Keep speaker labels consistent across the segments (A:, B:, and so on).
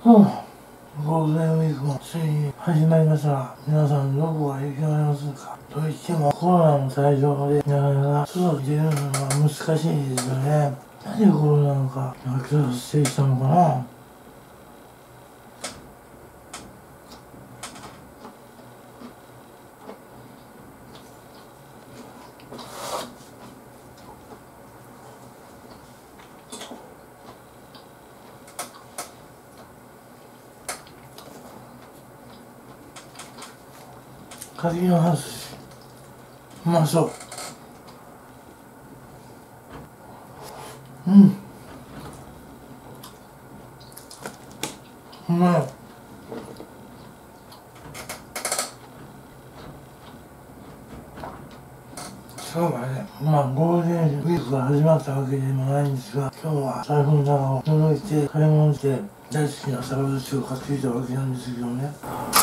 A: ゴールデンウィークもついに始まりましたが、皆さんどこが行きられますか？といってもコロナの対象でなかなか外に出るのは難しいですよね。なんでコロナなのか発生したのかな。柿の葉寿司うまそう。うまい。今日はね、ゴールデンウィークが始まったわけでもないんですが、今日は財布の中を覗いて買い物して大好きなサラダ寿司を買ってきたわけなんですけどね。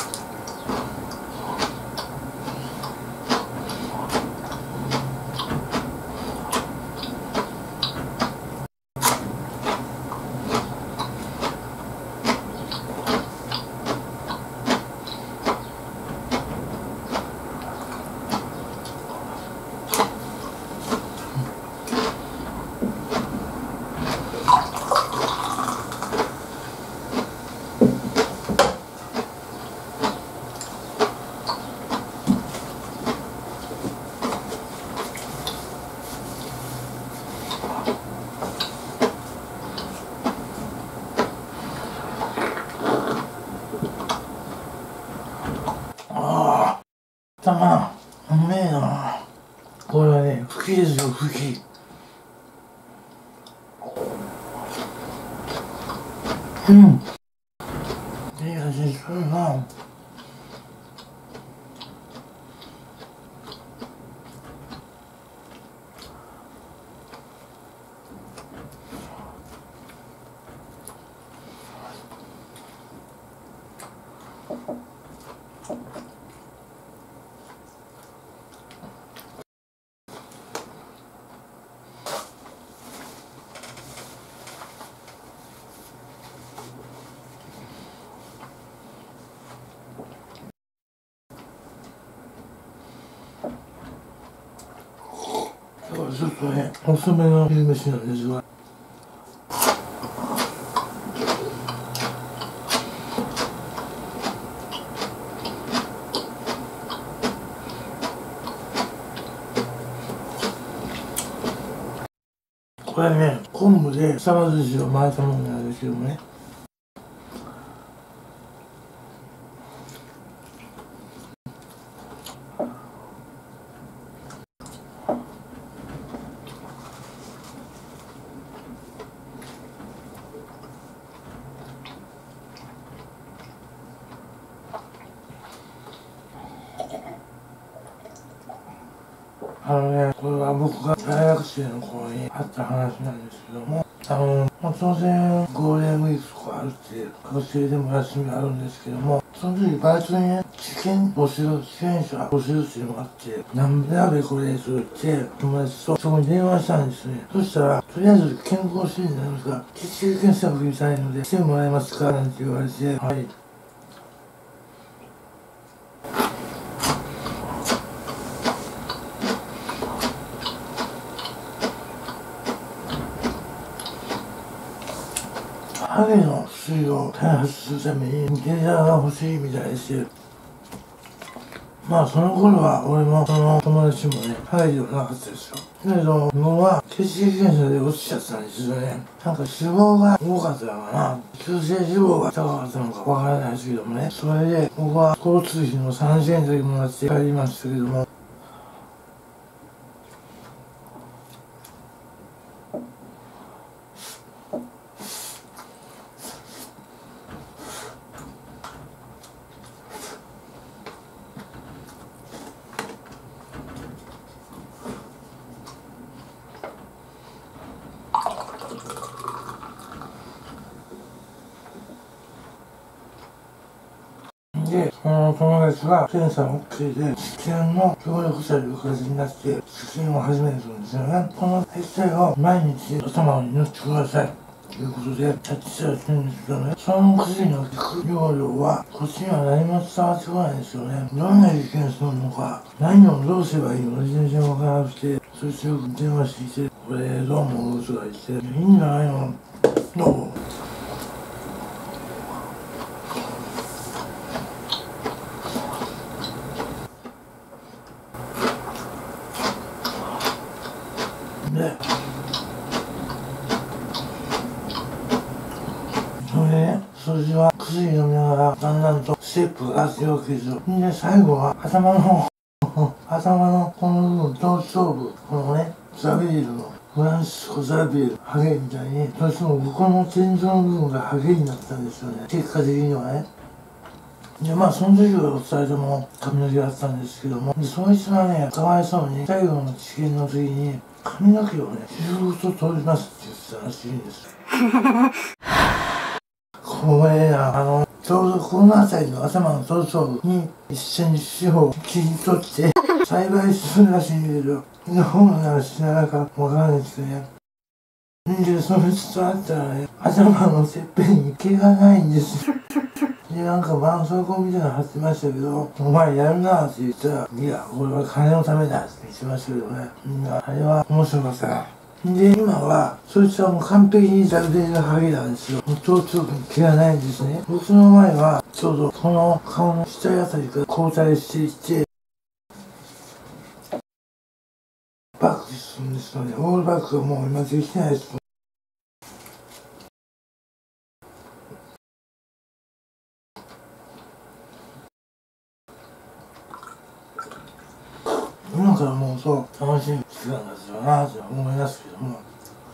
A: うめえな。これはね、茎ですよ、茎。いい味するな。今日はちょっとね、おすすめの昼飯なんですが、これね、昆布でサバ寿司を巻いたものなんですけどもね。これは僕が大学生の頃にあった話なんですけども、当然ゴールデンウィークとかあるって学生でも休みあるんですけども、その時バイトにね、試験者募集っていうのがあって、なんであれこれと言って友達とそこに電話したんですね。そしたら、とりあえず健康診断ですが、血液検査を受けたいのでしてもらえますかなんて言われて、はい。ハゲの薬を開発するためにデータが欲しいみたいです。その頃は俺もその友達もね、ハゲではなかったですよ。だけど、僕は血液検査で落ちちゃったんですよね。なんか脂肪が多かったのかな。中性脂肪が高かったのかわからないですけどもね。それで僕は交通費の3000円だけもらって帰りましたけども、で、その友達が検査を受けて、治験の協力者という形になって、治験を始めるんですよね。この液体を毎日頭に塗ってください。 ということでタッチしたらするんですけどね、その薬の効く容量はこっちには何も伝わってこないんですよね。どんな実験するのか、何をどうすればいいのか全然わからなくて、そしてよく電話してきて、これどう思うとか言って、いいんじゃないの、どうで、それでね、それでは薬飲みながらだんだんとステップが上がっていくわけですよ。で、最後は頭のこの部分、頭頂部、このね、ザビエルのフランシスコ・ザビエル、ハゲみたいに、どうしてもここの天井の部分がハゲになったんですよね。結果的にはね。で、まあ、その時はお二人とも髪の毛があったんですけども、でそいつがね、かわいそうに、最後の治験の時に、髪の毛をね、修復と取りますって言ってたらしいんですよ。これな、ちょうどこの辺りの頭の頭頂部に1センチ四方切り取って、栽培するらしいんですよ。の方がしなかわからないですね。で、そいつと会ったらね、頭のてっぺんに毛がないんですよ。で、なんか絆創膏みたいなの貼ってましたけど、お前やるなって言ったら、いや、俺は金のためだって言ってましたけどね。あれは面白かったな。で、今は、そいつはもう完璧にザルデンがハゲなんですよ。頭頂部に毛がないんですね。僕の前は、ちょうどこの顔の下あたりから交代していて、バックするんですよね。オールバックがもう今できないです。今からもうそう楽しみにしてたんですよなと思いますけども。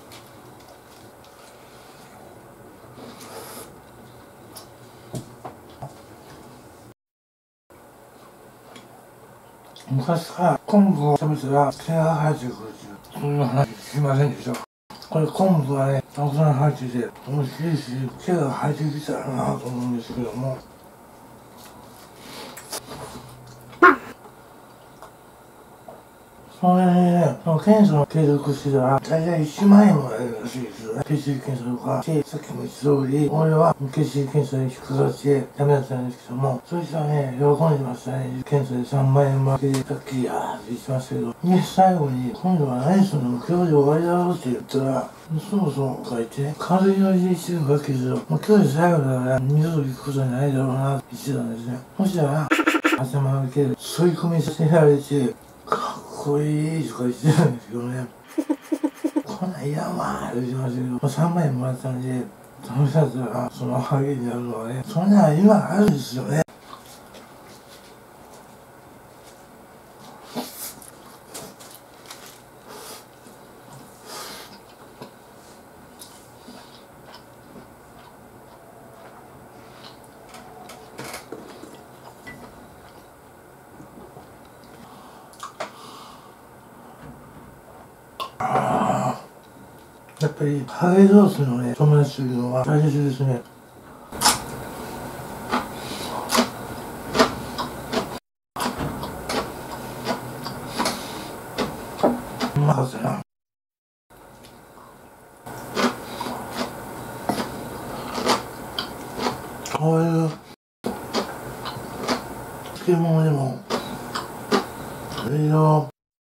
A: 昔から昆布を食べたら毛が生えてくるっていう、そういう話聞きませんでした。これ昆布はね、たくさん入ってて、美味しいし、毛が生えてきたらなと思うんですけども。それでね、その検査を継続してたら、大体1万円もらえるらしいですよね。血液検査とか。で、さっきも言った通り、俺は血液検査に引っかかってダメだったんですけども、そいつはね、喜んでましたね。検査で3万円もらって、さっきやーって言ってましたけど。で、最後に、今度は何するの？今日で終わりだろうって言ったら、そうそうとか言って、軽いノリで言ってるわけですよ。もう今日で最後だから二度と行くことにないだろうなって言ってたんですね。そしたら、頭の毛で吸い込みさせられて、かっこいいとか言ってたんですけどね。こんなんいらんわーって言ってましたけど、3万円もらったんで、試されたら、そのハゲになるのはね、そんなん今あるんですよね。やっぱり、ハゲ同士のね、友達というのは大切ですね。うまかったな。こういう漬物でも、いろいろ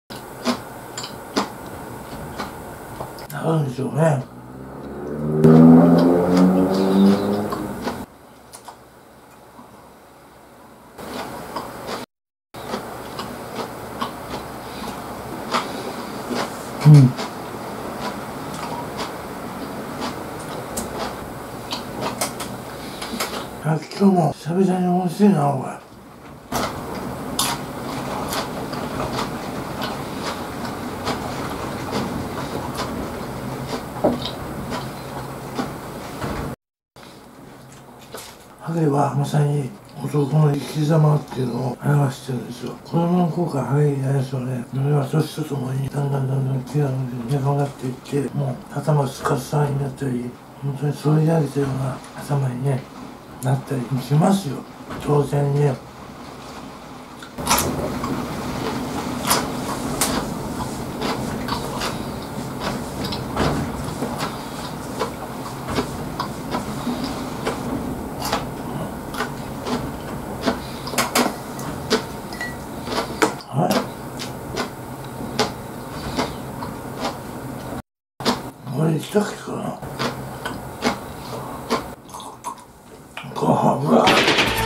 A: あるんでしょうね。うん。今日も久々に美味しいな、これ。ハゲはまさに男の生き様っていうのを表してるんですよ。子供の頃からハゲになりますよね。それは年とともにだんだん毛が長くなっていって、もう頭スカスカになったり、本当に反り上げたような頭にね、なったりしますよ。当然ね。 したっけかな。うわ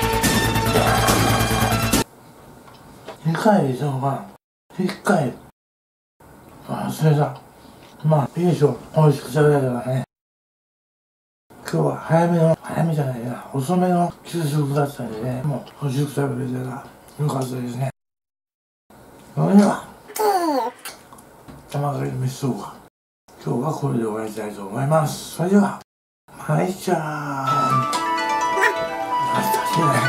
A: 2回以上が1回忘れた。まあいいでしょう。美味しく食べられたらね。今日は早めじゃないな、遅めの給食だったんでね、もう美味しく食べれたらよかったですね。それでは玉狩りの飯とか今日はこれで終わりたいと思います。それではまいちゃん、明日しない